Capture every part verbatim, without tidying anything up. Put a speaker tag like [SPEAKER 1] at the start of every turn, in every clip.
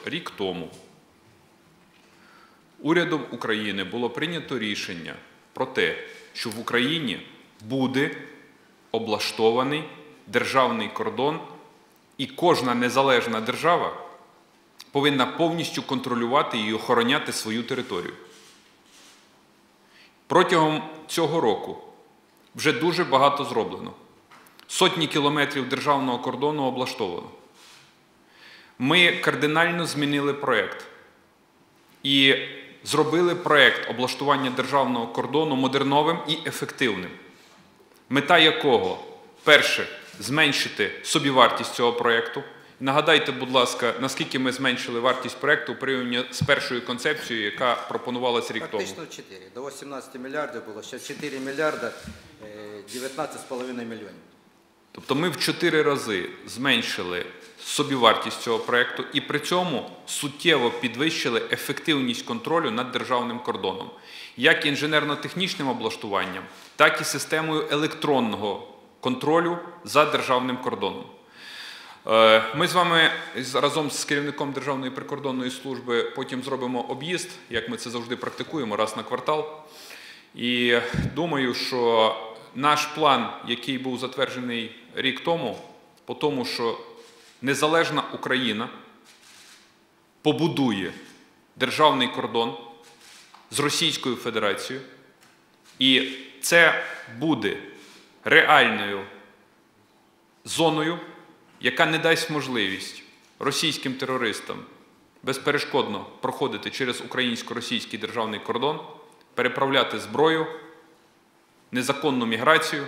[SPEAKER 1] рік тому урядом України було прийнято рішення про те, що в Україні буде облаштований державний кордон, і кожна незалежна держава повинна повністю контролювати і охороняти свою територію. Протягом цього року вже дуже багато зроблено. Сотні кілометрів державного кордону облаштовано. Ми кардинально змінили проєкт і зробили проєкт облаштування державного кордону модерновим і ефективним. Мета якого? Перше, зменшити собівартість цього проєкту. Нагадайте, будь ласка, наскільки ми зменшили вартість проєкту у порівнянні з першою концепцією, яка пропонувалася рік тому?
[SPEAKER 2] Практично чотири. До вісімнадцяти мільярдів було, зараз чотири мільярда дев'ятнадцять з половиною мільйонів.
[SPEAKER 1] Тобто ми в чотири рази зменшили собівартість цього проєкту і при цьому суттєво підвищили ефективність контролю над державним кордоном. Як інженерно-технічним облаштуванням, так і системою електронного контролю за державним кордоном. Ми з вами разом з керівником Державної прикордонної служби потім зробимо об'їзд, як ми це завжди практикуємо, раз на квартал. І думаю, що наш план, який був затверджений рік тому, по тому, що незалежна Україна побудує державний кордон з Російською Федерацією, і це буде реальною зоною, яка не дасть можливість російським терористам безперешкодно проходити через українсько-російський державний кордон, переправляти зброю, незаконну міграцію.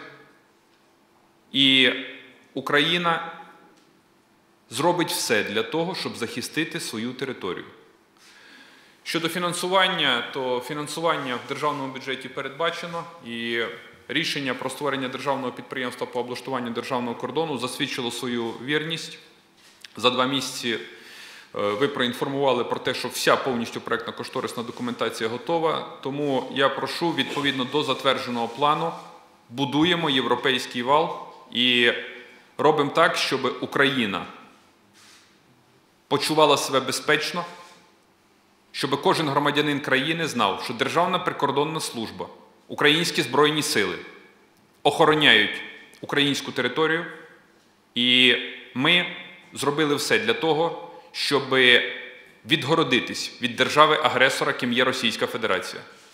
[SPEAKER 1] І Україна зробить все для того, щоб захистити свою територію. Щодо фінансування, то фінансування в державному бюджеті передбачено, і рішення про створення державного підприємства по облаштуванню державного кордону засвідчило свою вірність. За два місяці ви проінформували про те, що вся повністю проєктно-кошторисна документація готова. Тому я прошу, відповідно до затвердженого плану, будуємо європейський вал і робимо так, щоб Україна почувала себе безпечно, щоб кожен громадянин країни знав, що Державна прикордонна служба, українські Збройні сили охороняють українську територію, і ми зробили все для того, щоб відгородитись від держави-агресора, ким є Російська Федерація.